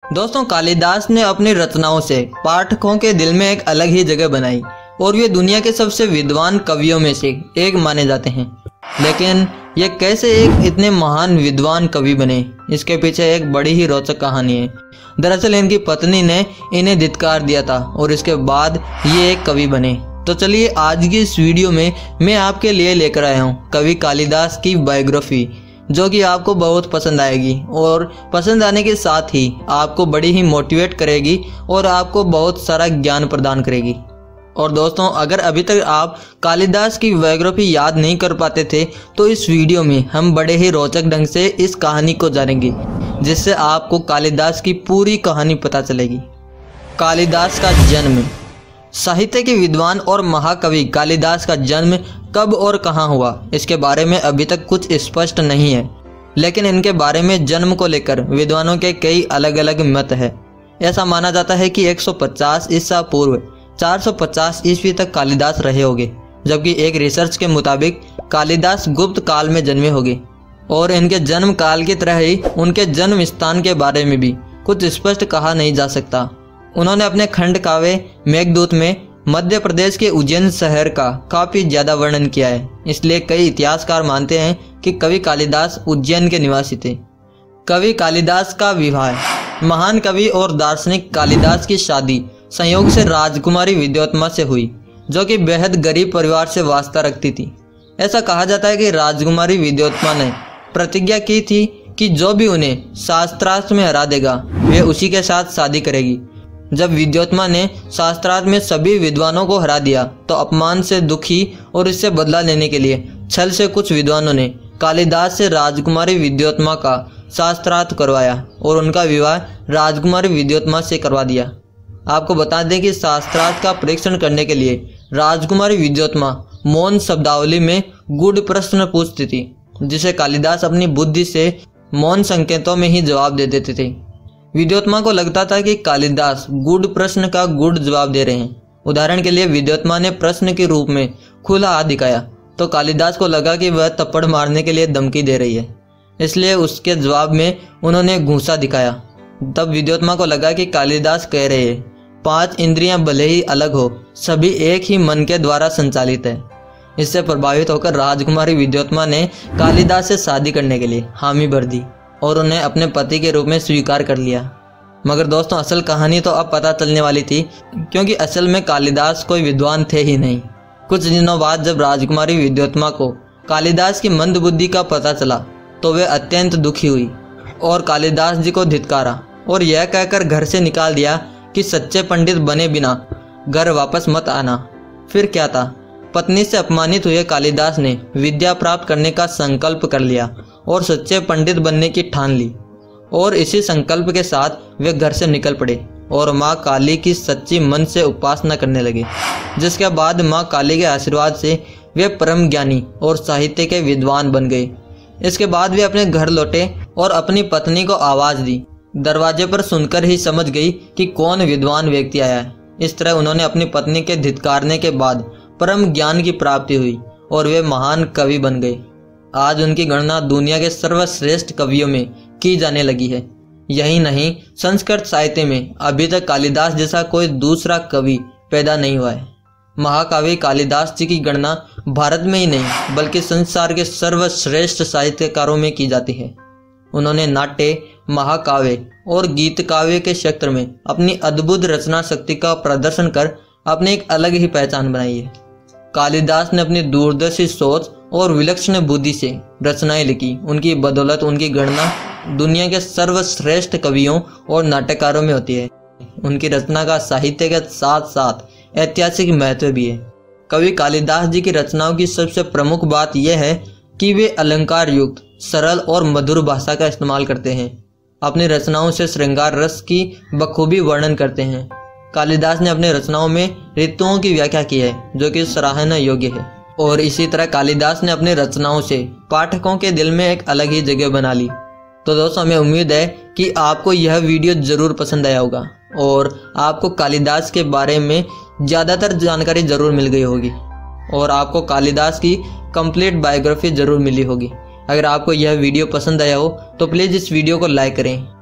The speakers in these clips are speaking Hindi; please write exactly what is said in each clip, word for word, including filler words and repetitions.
दोस्तों, कालिदास ने अपनी रचनाओं से पाठकों के दिल में एक अलग ही जगह बनाई और वे दुनिया के सबसे विद्वान कवियों में से एक माने जाते हैं। लेकिन ये कैसे एक इतने महान विद्वान कवि बने, इसके पीछे एक बड़ी ही रोचक कहानी है। दरअसल इनकी पत्नी ने इन्हें धिक्कार दिया था और इसके बाद ये एक कवि बने। तो चलिए आज की इस वीडियो में मैं आपके लिए लेकर आया हूँ कवि कालिदास की बायोग्राफी, जो कि आपको बहुत पसंद आएगी और पसंद आने के साथ ही आपको बड़ी ही मोटिवेट करेगी और आपको बहुत सारा ज्ञान प्रदान करेगी। और दोस्तों, अगर अभी तक आप कालिदास की बायोग्राफी याद नहीं कर पाते थे तो इस वीडियो में हम बड़े ही रोचक ढंग से इस कहानी को जानेंगे, जिससे आपको कालिदास की पूरी कहानी पता चलेगी। कालिदास का जन्म। साहित्य के विद्वान और महाकवि कालिदास का जन्म कब और कहाँ हुआ, इसके बारे में अभी तक कुछ स्पष्ट नहीं है, लेकिन इनके बारे में जन्म को लेकर विद्वानों के कई अलग अलग मत है। ऐसा माना जाता है कि एक सौ पचास ईसा पूर्व चार सौ पचास ईस्वी तक कालिदास रहे होंगे, जबकि एक रिसर्च के मुताबिक कालिदास गुप्त काल में जन्मे होंगे। और इनके जन्म काल की तरह ही उनके जन्म स्थान के बारे में भी कुछ स्पष्ट कहा नहीं जा सकता। उन्होंने अपने खंड काव्य मेघदूत में मध्य प्रदेश के उज्जैन शहर का काफी ज्यादा वर्णन किया है, इसलिए कई इतिहासकार मानते हैं कि कवि कालिदास उज्जैन के निवासी थे। कवि कालिदास का विवाह। महान कवि और दार्शनिक कालिदास की शादी संयोग से राजकुमारी विद्योत्मा से हुई, जो कि बेहद गरीब परिवार से वास्ता रखती थी। ऐसा कहा जाता है कि राजकुमारी विद्योत्मा ने प्रतिज्ञा की थी कि जो भी उन्हें शास्त्रार्थ में हरा देगा वे उसी के साथ शादी करेगी। जब विद्योत्मा ने शास्त्रार्थ में सभी विद्वानों को हरा दिया तो अपमान से दुखी और इससे बदला लेने के लिए छल से कुछ विद्वानों ने कालिदास से राजकुमारी विद्योत्मा का शास्त्रार्थ करवाया और उनका विवाह राजकुमारी विद्योत्मा से करवा दिया। आपको बता दें कि शास्त्रार्थ का परीक्षण करने के लिए राजकुमारी विद्योत्मा मौन शब्दावली में गूढ़ प्रश्न पूछती थी, जिसे कालिदास अपनी बुद्धि से मौन संकेतों में ही जवाब दे देते थे। विद्योत्मा को लगता था कि कालिदास गूढ़ प्रश्न का गूढ़ जवाब दे रहे हैं। उदाहरण के लिए विद्योत्मा ने प्रश्न के रूप में खुला हाथ दिखाया तो कालिदास को लगा कि वह थप्पड़ मारने के लिए धमकी दे रही है, इसलिए उसके जवाब में उन्होंने घूंसा दिखाया। तब विद्योत्मा को लगा कि कालिदास कह रहे हैं, पांच इंद्रियां भले ही अलग हो, सभी एक ही मन के द्वारा संचालित है। इससे प्रभावित होकर राजकुमारी विद्योत्मा ने कालिदास से शादी करने के लिए हामी भर दी और उन्हें अपने पति के रूप में स्वीकार कर लिया। मगर दोस्तों, असल कहानी तो अब पता चलने वाली थी, क्योंकि असल में कालिदास कोई विद्वान थे ही नहीं। कुछ दिनों बाद जब राजकुमारी विद्योत्मा को कालिदास की मंद बुद्धि का पता चला तो वे अत्यंत दुखी हुई और कालिदास जी को धिक्कारा और यह कहकर घर से निकाल दिया कि सच्चे पंडित बने बिना घर वापस मत आना। फिर क्या था, पत्नी से अपमानित हुए कालिदास ने विद्या प्राप्त करने का संकल्प कर लिया और सच्चे पंडित बनने की ठान ली। और इसी संकल्प के साथ वे घर से निकल पड़े और माँ काली की सच्ची मन से उपासना करने लगे, जिसके बाद माँ काली के आशीर्वाद से वे परम ज्ञानी और साहित्य के विद्वान बन गए। इसके बाद वे अपने घर लौटे और अपनी पत्नी को आवाज दी। दरवाजे पर सुनकर ही समझ गई कि कौन विद्वान व्यक्ति आया है। इस तरह उन्होंने अपनी पत्नी के धिक्कारने के बाद परम ज्ञान की प्राप्ति हुई और वे महान कवि बन गए। आज उनकी गणना दुनिया के सर्वश्रेष्ठ कवियों में की जाने लगी है। यही नहीं, संस्कृत साहित्य में अभी तक कालिदास जैसा कोई दूसरा कवि पैदा नहीं हुआ है। महाकवि कालिदास जी की गणना भारत में ही नहीं बल्कि संसार के सर्वश्रेष्ठ साहित्यकारों में की जाती है। उन्होंने नाट्य, महाकाव्य और गीत काव्य के क्षेत्र में अपनी अद्भुत रचना शक्ति का प्रदर्शन कर अपनी एक अलग ही पहचान बनाई है। कालिदास ने अपनी दूरदर्शी सोच और विलक्षण बुद्धि से रचनाएं लिखी। उनकी बदौलत उनकी गणना दुनिया के सर्वश्रेष्ठ कवियों और नाटककारों में होती है। उनकी रचना का साहित्य के साथ साथ ऐतिहासिक महत्व भी है। कवि कालिदास जी की रचनाओं की सबसे प्रमुख बात यह है कि वे अलंकार युक्त, सरल और मधुर भाषा का इस्तेमाल करते हैं। अपनी रचनाओं से श्रृंगार रस की बखूबी वर्णन करते हैं। कालिदास ने अपनी रचनाओं में ऋतुओं की व्याख्या की है, जो कि सराहना योग्य है। और इसी तरह कालिदास ने अपनी रचनाओं से पाठकों के दिल में एक अलग ही जगह बना ली। तो दोस्तों, हमें उम्मीद है कि आपको यह वीडियो जरूर पसंद आया होगा और आपको कालिदास के बारे में ज़्यादातर जानकारी जरूर मिल गई होगी और आपको कालिदास की कंप्लीट बायोग्राफी जरूर मिली होगी। अगर आपको यह वीडियो पसंद आया हो तो प्लीज़ इस वीडियो को लाइक करें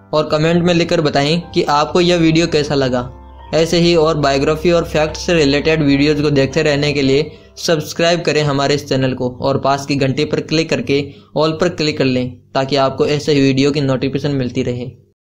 और कमेंट में लिखकर बताएं कि आपको यह वीडियो कैसा लगा। ऐसे ही और बायोग्राफी और फैक्ट से रिलेटेड वीडियोज़ को देखते रहने के लिए सब्सक्राइब करें हमारे इस चैनल को और पास की घंटी पर क्लिक करके ऑल पर क्लिक कर लें ताकि आपको ऐसे ही वीडियो की नोटिफिकेशन मिलती रहे।